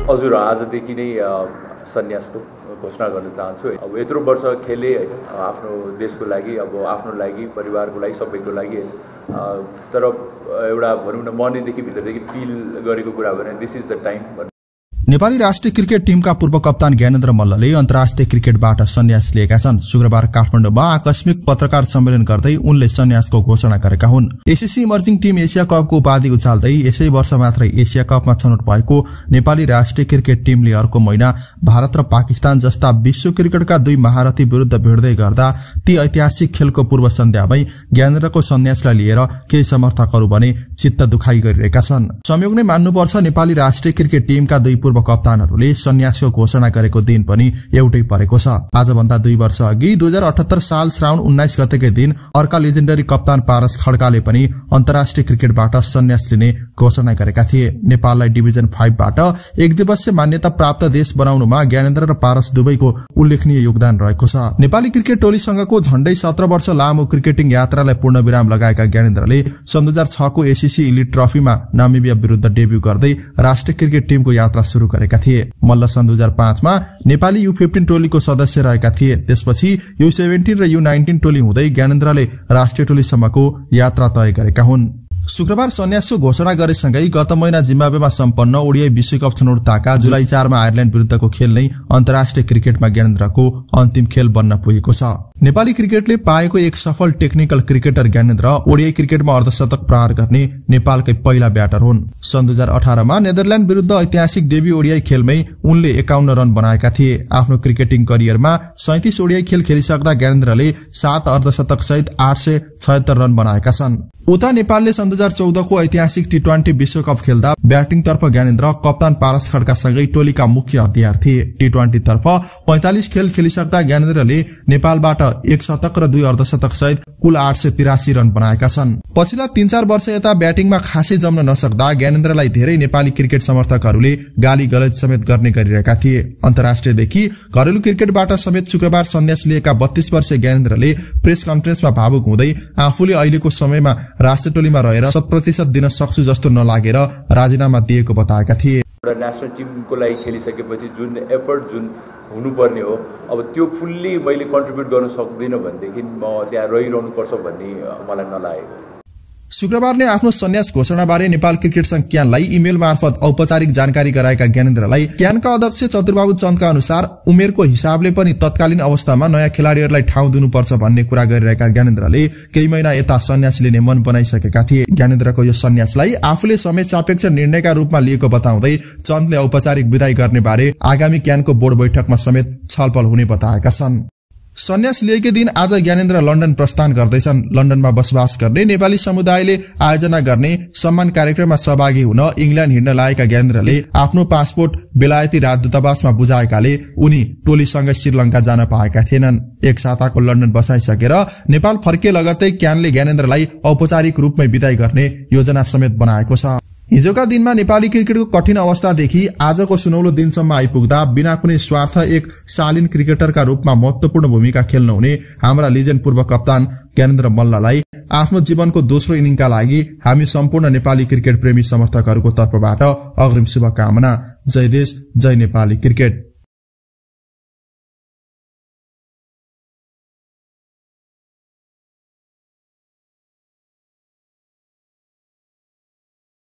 हजुर आजदेखि नै सन्यासको घोषणा गर्न चाहन्छु। अब यत्रो वर्ष खेले हैन आफ्नो देशको लागि, अब आफ्नो लागि, परिवारको लागि, सबैको लागि तर एउटा भनौँ न मनैदेखि भित्रदेखि फिल गरेको कुरा भने this is the time. Nepali राष्ट्रिय क्रिकेट टिमका पूर्व कप्तान ज्ञानेन्द्र मल्लले अन्तर्राष्ट्रिय क्रिकेटबाट सन्यास लिएका छन्। शुक्रबार काठमाडौँमा आकस्मिक पत्रकार सम्मेलन गर्दै उनले सन्यासको घोषणा गरेका हुन्। एसएससी इमर्जिङ टिम एसिया कपको उपाधि उचाल्दै यसै वर्ष मात्रै एसिया कपमा छनौट भएको नेपाली राष्ट्रिय क्रिकेट टिमले अर्को महिना भारत र पाकिस्तान जस्ता विश्व क्रिकेटका दुई महारथी विरुद्ध भिड्दै गर्दा ती ऐतिहासिक खेलको पूर्व सन्ध्यामै ज्ञानेन्द्रको सन्यासलाई लिएर केही समर्थकहरू भने चित्त दुखाइ गरिरहेका छन्। संयोग नै मान्नुपर्छ, नेपाली राष्ट्रिय क्रिकेट टिमका दुई पूर्व कप्तानहरूले सन्यासको घोषणा गरेको दिन पनि एउटै परेको छ। आजभन्दा 2 वर्ष अघि 2078 साल श्रावण 19 गतेकै दिन अर्का लेजेन्डरी कप्तान पारस खड्काले पनि अन्तर्राष्ट्रिय क्रिकेटबाट सन्यास लिने घोषणा गरेका थिए। नेपाललाई डिभिजन 5 बाट एक दिवसीय मान्यता प्राप्त देश बनाउनुमा ज्ञानेन्द्र र पारस दुवैको उल्लेखनीय योगदान रहेको छ। नेपाली क्रिकेट टोलीसँगको झण्डै 17 वर्ष लामो क्रिकेटिङ यात्रालाई पूर्णविराम लगाएका ज्ञानेन्द्रले सन् 2006 को एसीसी इलिट ट्रफीमा नामिबिया विरुद्ध डेब्यू गर्दै राष्ट्रिय क्रिकेट टिमको यात्रा शुरू गरेका थिए। मल्ल सन् 2005 मा नेपाली U15 टोलीको सदस्य रहेका थिए। त्यसपछि U17 र U19 टोली हुँदै ज्ञानेन्द्रले राष्ट्रिय टोलीसम्मको यात्रा तय गरेका हुन्। शुक्रबार सन्यासको घोषणा गरेसँगै गत महिना जिम्बाब्वेमा सम्पन्न ओडिआई विश्वकप छनौट ताका जुलाई 4 मा आयरल्याण्ड विरुद्धको खेल नै अन्तर्राष्ट्रिय क्रिकेटमा ज्ञानेन्द्रको अन्तिम खेल बन्न पुगेको छ। नेपाली क्रिकेटले पाएको एक सफल टेक्निकल क्रिकेटर ज्ञानेन्द्र ओडिआई क्रिकेटमा अर्धशतक प्रहार गर्ने नेपालकै पहिला ब्याटर हुन्। सन् 2018 मा नेदरल्याण्ड विरुद्ध ऐतिहासिक डेब्यू ओडिआई खेलमै उनले 51 रन बनाएका थिए। आफ्नो क्रिकेटिङ करियरमा 37 ओडिआई खेल खेलिसक्दा ज्ञानेन्द्रले 7 अर्धशतक सहित 876 रन बनाएका छन्। उता नेपालले सन् 2014 को ऐतिहासिक T20 विश्वकप खेल्दा ब्याटिङ तर्फ ज्ञानेन्द्र, कप्तान पारस खड्कासँगै टोलीका मुख्य हतियार थिए। T20 तर्फ 45 खेल खेलिसक्दा ज्ञानेन्द्रले नेपालबाट 1 शतक र 2 अर्धशतक सहित कुल 883 रन बनाएका छन्। पछिल्ला 3-4 वर्ष यता ब्याटिङमा खासै जम्न नसक्दा ज्ञानेन्द्रलाई धेरै नेपाली क्रिकेट समर्थकहरूले गाली गलौज समेत गर्ने गरिरहेका थिए। अन्तर्राष्ट्रियदेखि घरेलु क्रिकेटबाट समेत शुक्रबार सन्यास लिएका 32 वर्षीय ज्ञानेन्द्रले प्रेस कन्फरेन्समा भावुक हुँदै आफूले अहिलेको समयमा राष्ट्रिय टोलीमा रहेर 100% दिन सक्छु जस्तो नलागेर राजीनामा दिएको बताएका थिए। एउटा नेसनल टिमको लागि खेलिसकेपछि जुन एफर्ट जुन हुनुपर्ने हो, अब त्यो फुल्ली मैले कन्ट्रिब्युट गर्न सक्दिनँ भनेदेखि म त्यहाँ रहिरहनुपर्छ भन्ने मलाई नलागेको। शुक्रबार नै आफ्नो सन्यास घोषणाबारे नेपाल क्रिकेट संघ क्यानलाई इमेल मार्फत औपचारिक जानकारी गराएका ज्ञानेन्द्रलाई क्यानका अध्यक्ष चतुरबाबु चन्दका अनुसार उमेरको हिसाबले पनि तत्कालीन अवस्थामा नयाँ खेलाडीहरूलाई ठाउँ दिनुपर्छ भन्ने कुरा गरिरहेका ज्ञानेन्द्रले केही महिना यता सन्यास लिने मन बनाइसकेका थिए। ज्ञानेन्द्रको यो सन्यासलाई आफूले समय सापेक्ष निर्णयका रूपमा लिएको बताउँदै चन्दले औपचारिक विदाई गर्ने बारे आगामी क्यानको बोर्ड बैठकमा समेत छलफल हुने बताएका छन्। सन्यास लिएकै दिन आज ज्ञानेन्द्र लन्डन प्रस्थान गर्दैछन्। लन्डनमा बसोबास गर्ने नेपाली समुदायले आयोजना गर्ने सम्मान कार्यक्रममा सहभागी हुन इंग्ल्याण्ड हिँड्न लागेका ज्ञानेन्द्रले आफ्नो पासपोर्ट बेलायती राजदूतावासमा बुझाएकाले उनी टोलीसँगै श्रीलंका जान पाएका थिएनन्। एक साताको लन्डन बसाइसकेर नेपाल फर्के लगत्तै क्यानले ज्ञानेन्द्रलाई औपचारिक रूपमै विदाई गर्ने योजना समेत बनाएको छ। हिजोका दिनमा नेपाली क्रिकेटको कठिन अवस्थादेखि आजको सुनौलो दिनसम्म आइपुग्दा बिना कुनै स्वार्थ एक शालीन क्रिकेटरका रूपमा महत्वपूर्ण भूमिका खेल्न हुने हाम्रा लिजेन्ड पूर्व कप्तान ज्ञानेन्द्र मल्ललाई आफ्नो जीवनको दोस्रो इनिङका लागि हामी सम्पूर्ण नेपाली क्रिकेट प्रेमी समर्थकहरूको तर्फबाट अग्रिम शुभकामना। जय देश, जय नेपाली क्रिकेट।